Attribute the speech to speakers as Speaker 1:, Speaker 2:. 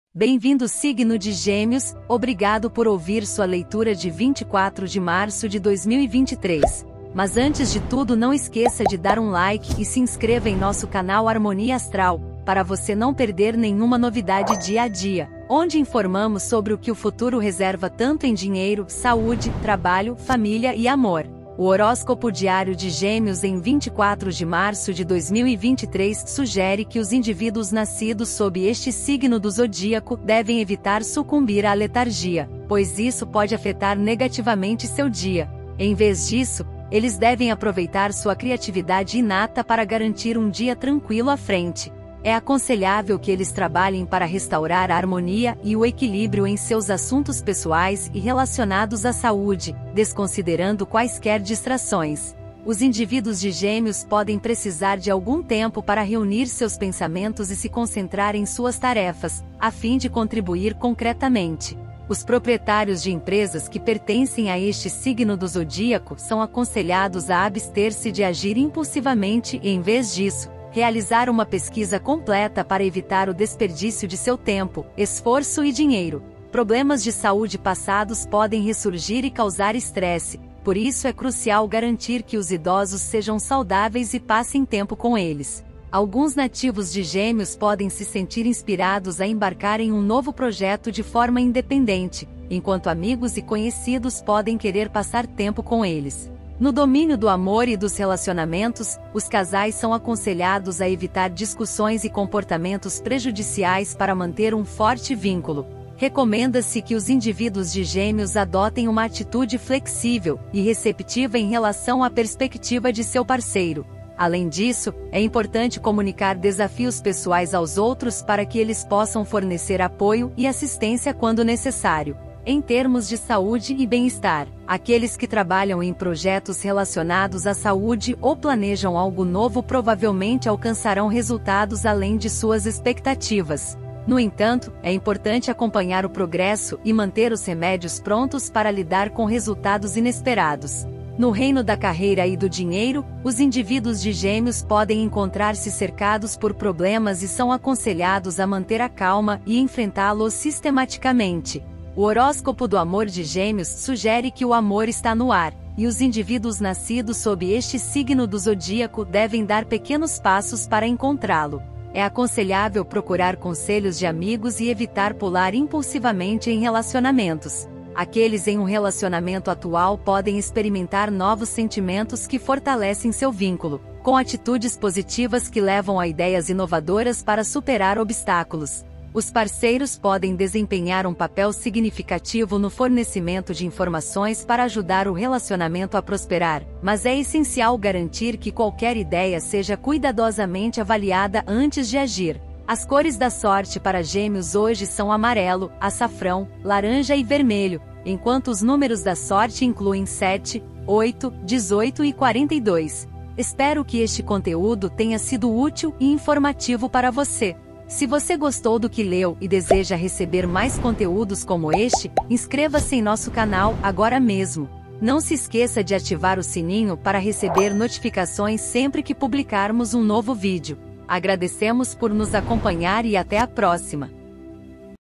Speaker 1: Bem-vindo signo de Gêmeos, obrigado por ouvir sua leitura de 24 de março de 2023. Mas antes de tudo não esqueça de dar um like e se inscreva em nosso canal Harmonia Astral, para você não perder nenhuma novidade dia a dia, onde informamos sobre o que o futuro reserva tanto em dinheiro, saúde, trabalho, família e amor. O horóscopo diário de Gêmeos em 24 de março de 2023 sugere que os indivíduos nascidos sob este signo do zodíaco devem evitar sucumbir à letargia, pois isso pode afetar negativamente seu dia. Em vez disso, eles devem aproveitar sua criatividade inata para garantir um dia tranquilo à frente. É aconselhável que eles trabalhem para restaurar a harmonia e o equilíbrio em seus assuntos pessoais e relacionados à saúde, desconsiderando quaisquer distrações. Os indivíduos de Gêmeos podem precisar de algum tempo para reunir seus pensamentos e se concentrar em suas tarefas, a fim de contribuir concretamente. Os proprietários de empresas que pertencem a este signo do zodíaco são aconselhados a abster-se de agir impulsivamente e, em vez disso, realizar uma pesquisa completa para evitar o desperdício de seu tempo, esforço e dinheiro. Problemas de saúde passados podem ressurgir e causar estresse, por isso é crucial garantir que os idosos sejam saudáveis e passem tempo com eles. Alguns nativos de Gêmeos podem se sentir inspirados a embarcar em um novo projeto de forma independente, enquanto amigos e conhecidos podem querer passar tempo com eles. No domínio do amor e dos relacionamentos, os casais são aconselhados a evitar discussões e comportamentos prejudiciais para manter um forte vínculo. Recomenda-se que os indivíduos de Gêmeos adotem uma atitude flexível e receptiva em relação à perspectiva de seu parceiro. Além disso, é importante comunicar desafios pessoais aos outros para que eles possam fornecer apoio e assistência quando necessário. Em termos de saúde e bem-estar, aqueles que trabalham em projetos relacionados à saúde ou planejam algo novo provavelmente alcançarão resultados além de suas expectativas. No entanto, é importante acompanhar o progresso e manter os remédios prontos para lidar com resultados inesperados. No reino da carreira e do dinheiro, os indivíduos de Gêmeos podem encontrar-se cercados por problemas e são aconselhados a manter a calma e enfrentá-los sistematicamente. O horóscopo do amor de Gêmeos sugere que o amor está no ar, e os indivíduos nascidos sob este signo do zodíaco devem dar pequenos passos para encontrá-lo. É aconselhável procurar conselhos de amigos e evitar pular impulsivamente em relacionamentos. Aqueles em um relacionamento atual podem experimentar novos sentimentos que fortalecem seu vínculo, com atitudes positivas que levam a ideias inovadoras para superar obstáculos. Os parceiros podem desempenhar um papel significativo no fornecimento de informações para ajudar o relacionamento a prosperar, mas é essencial garantir que qualquer ideia seja cuidadosamente avaliada antes de agir. As cores da sorte para Gêmeos hoje são amarelo, açafrão, laranja e vermelho, enquanto os números da sorte incluem 7, 8, 18 e 42. Espero que este conteúdo tenha sido útil e informativo para você. Se você gostou do que leu e deseja receber mais conteúdos como este, inscreva-se em nosso canal agora mesmo. Não se esqueça de ativar o sininho para receber notificações sempre que publicarmos um novo vídeo. Agradecemos por nos acompanhar e até a próxima!